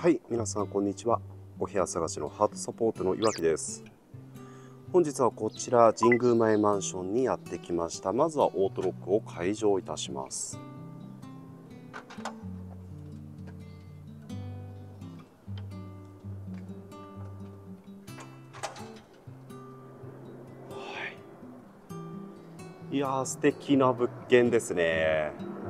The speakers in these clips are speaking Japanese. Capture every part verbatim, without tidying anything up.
はい、皆さんこんにちは。お部屋探しのハートサポートの岩木です。本日はこちら神宮前マンションにやってきました。まずはオートロックを解錠いたします。はい、いやー素敵な物件ですね。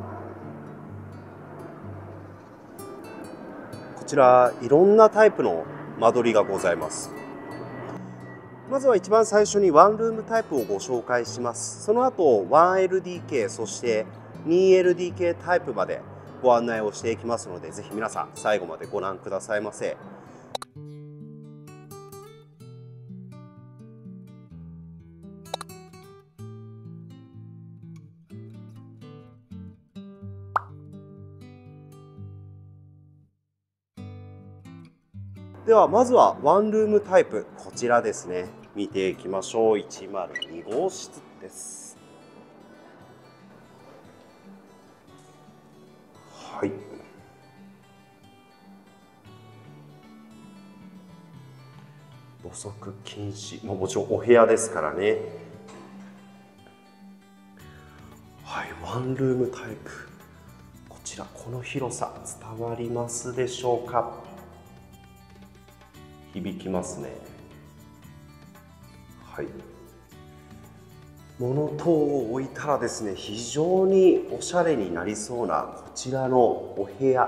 こちらいろんなタイプの間取りがございます。まずは一番最初にワンルームタイプをご紹介します。その後 ワンエルディーケー そして ツーエルディーケー タイプまでご案内をしていきますので、ぜひ皆さん最後までご覧くださいませ。ではまずはワンルームタイプ、こちらですね、見ていきましょう。いちまるにごうしつです。はい、土足禁止、もちろんお部屋ですからね。はい、ワンルームタイプ、こちらこの広さ伝わりますでしょうか。響きますね。はい、物等を置いたらですね、非常におしゃれになりそうなこちらのお部屋。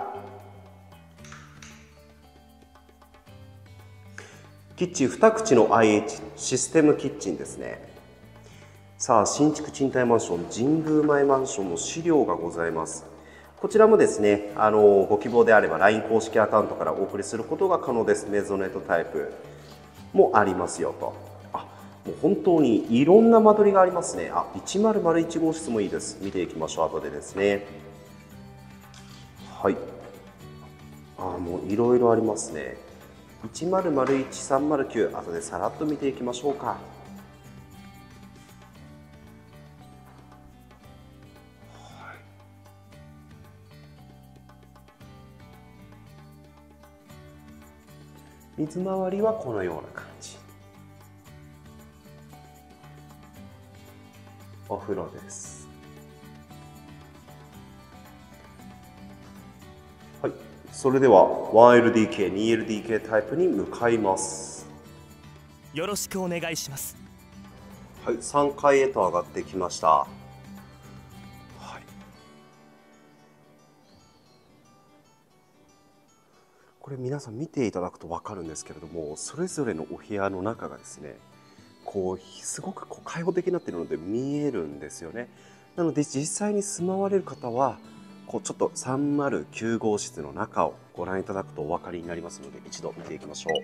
キッチンに口の アイエイチ システムキッチンですね。さあ、新築賃貸マンション神宮前マンションの資料がございます。こちらもですね、あのご希望であれば ライン 公式アカウントからお送りすることが可能です。メゾネットタイプもありますよと。あ、もう本当にいろんな間取りがありますね。あ、いちまるいち号室もいいです。見ていきましょう後でですね。はい、あ、もういろいろありますね。いちまるいち、さんまるきゅう、後でさらっと見ていきましょうか。水回りはこのような感じ。お風呂です。はい、それでは ワンエルディーケー、ツーエルディーケー タイプに向かいます。 よろしくお願いします。 はい、さんがいへと上がってきました。はい、これ皆さん見ていただくと分かるんですけれども、それぞれのお部屋の中がですね、こうすごくこう開放的になっているので見えるんですよね。なので実際に住まわれる方はこうちょっとさんまるきゅう号室の中をご覧いただくとお分かりになりますので、一度見ていきましょ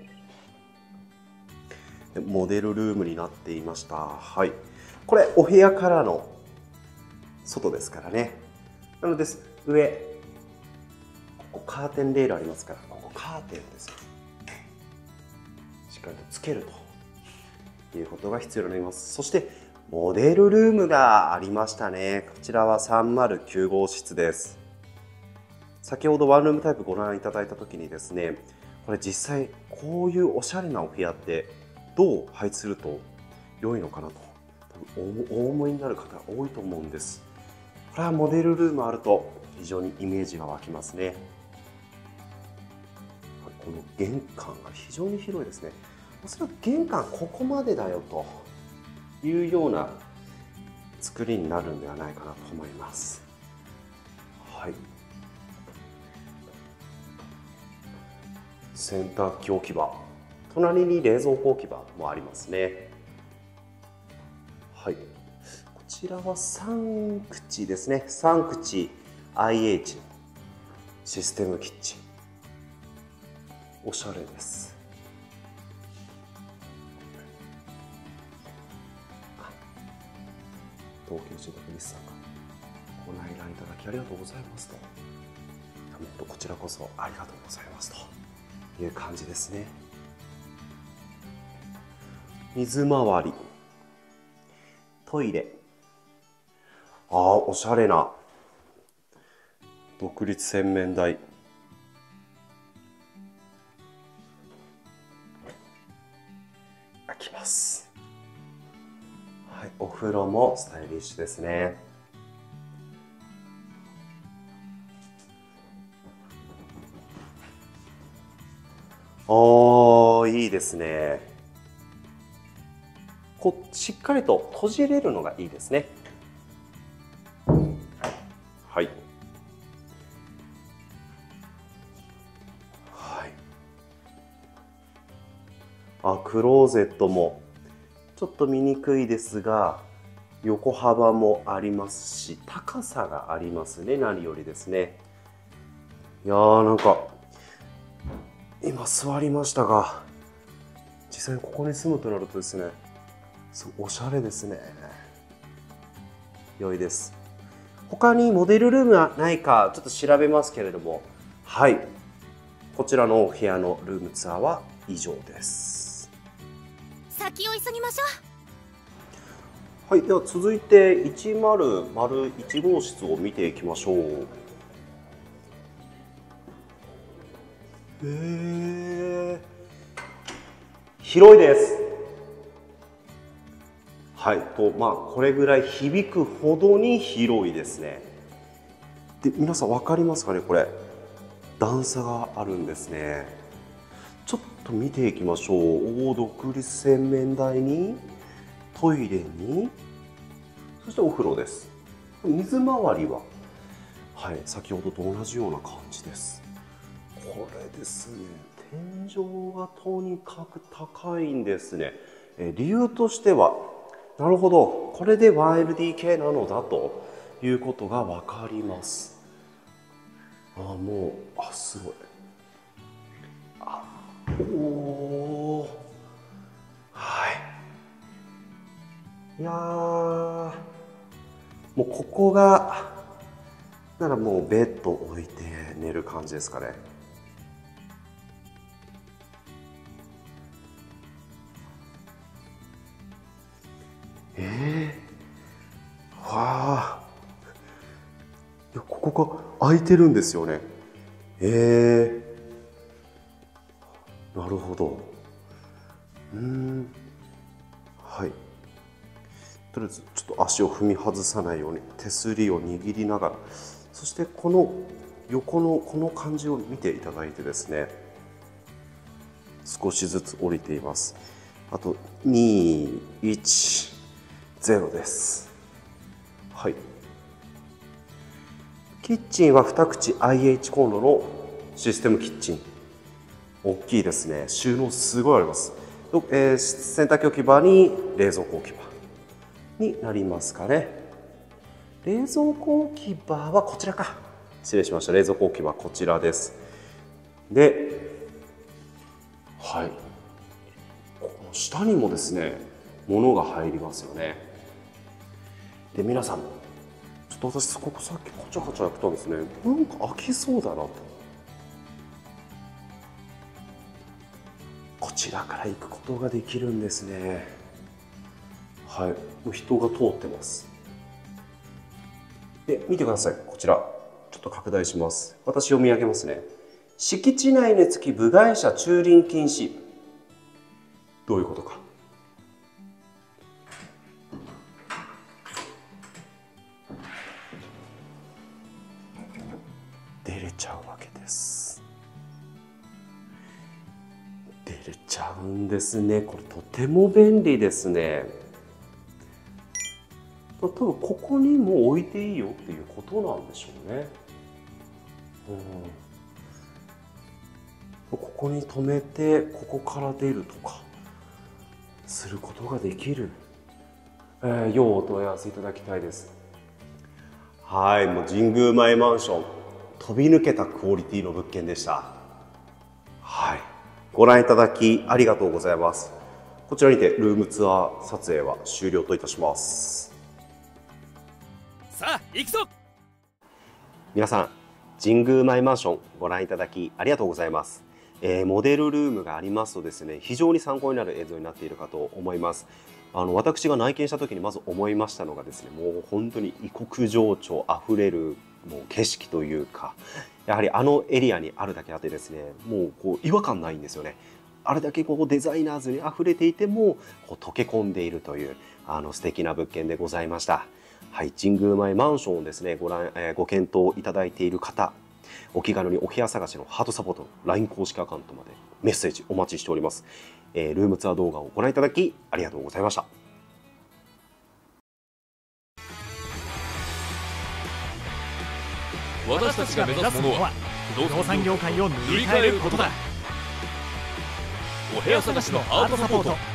う。モデルルームになっていました。はい、これお部屋からの外ですからね。なので上ここカーテンレールありますから、ここカーテンですよ、しっかりとつけるということが必要になります。そしてモデルルームがありましたね。こちらはさんまるきゅう号室です。先ほどワンルームタイプご覧いただいた時にですね、これ実際こういうおしゃれなお部屋ってどう配置すると良いのかなと多分お思いになる方が多いと思うんです。これはモデルルームあると非常にイメージが湧きますね。この玄関が非常に広いですね。おそらく玄関ここまでだよというような作りになるんではないかなと思います。はい、洗濯機置き場、隣に冷蔵庫置き場もありますね。はい、こちらはさん口ですね。さん口 アイエイチ システムキッチン、おしゃれです。東京住宅日産がご内覧いただきありがとうございますと、本当こちらこそありがとうございますという感じですね。水回り、トイレ、ああおしゃれな独立洗面台、 きます。はい、お風呂もスタイリッシュですね。おー、いいですね。こしっかりと閉じれるのがいいですね。はい。はい。あ、クローゼットもちょっと見にくいですが、横幅もありますし、高さがありますね、何よりですね。いやー、なんか今座りましたが、実際にここに住むとなるとですね、すごいおしゃれですね。良いです。他にモデルルームはないかちょっと調べますけれども、はい、こちらのお部屋のルームツアーは以上です。 先を急ぎましょう。はい、では続いていちまるいち号室を見ていきましょう。へー、広いです。はい、とまあこれぐらい響くほどに広いですね。で、皆さん分かりますかね、これ段差があるんですね。ちょっと見ていきましょう。お、独立洗面台にトイレに、そしてお風呂です。水回りは、はい、先ほどと同じような感じです。これですね、天井がとにかく高いんですね。え理由としては、なるほど、これで ワンエルディーケー なのだということが分かります。あ、もう、あ、すごい。あ、おー、はい。いやー、もうここがならもうベッド置いて寝る感じですかね。えー、わあ、いや、ここが開いてるんですよね。えー、なるほど。うん、はい。とりあえずちょっと足を踏み外さないように手すりを握りながら、そしてこの横のこの感じを見ていただいてですね、少しずつ降りています。あとに、いち、ゼロです。はい。キッチンはに口 アイエイチ コンロのシステムキッチン。大きいですね。収納すごいあります。えー、洗濯機置き場に冷蔵庫置き場になりますかね。冷蔵庫置き場はこちらか。失礼しました。冷蔵庫置き場はこちらです。で、はい。この下にもですね、物が入りますよね。で、皆さん、ちょっと私ここさっきカチャカチャやってたんですね。なんか開きそうだなと。こちらから行くことができるんですね。はい、もう人が通ってます。で、見てください。こちらちょっと拡大します。私読み上げますね。敷地内につき部外者駐輪禁止。どういうことか。出れちゃうわけです。出れちゃうんですね。これとても便利ですね。多分ここにも置いていいよっていうことなんでしょうね。うん、ここに止めてここから出るとかすることができる。えー、要お問い合わせいただきたいです。はい、もう神宮前マンション、飛び抜けたクオリティの物件でした。はい、ご覧いただきありがとうございます。こちらにてルームツアー撮影は終了といたします。 さあ行くぞ。 皆さん、神宮前マンションご覧いただきありがとうございます。えー、モデルルームがありますとですね、非常に参考になる映像になっているかと思います。あの私が内見した時にまず思いましたのがですね、もう本当に異国情緒あふれるもう景色というか、やはりあのエリアにあるだけあってですね、もうこう違和感ないんですよね。 あれだけこうデザイナーズに溢れていてもこう溶け込んでいるというあの素敵な物件でございました。はい、神宮前マンションをですねご覧、えー、ご検討いただいている方、お気軽にお部屋探しのハートサポートの ライン 公式アカウントまでメッセージお待ちしております。えー、ルームツアー動画をご覧いただきありがとうございました。 私たちが目指すものは不動産業界を塗り替えることだ。お部屋探しのハートサポート